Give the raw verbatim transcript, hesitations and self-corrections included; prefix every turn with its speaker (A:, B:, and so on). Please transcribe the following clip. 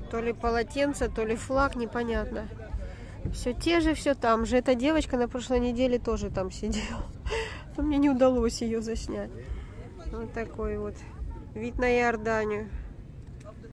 A: То ли полотенце, то ли флаг, непонятно. Все те же, все там же. Эта девочка на прошлой неделе тоже там сидела. Но мне не удалось ее заснять. Вот такой вот вид на Иорданию.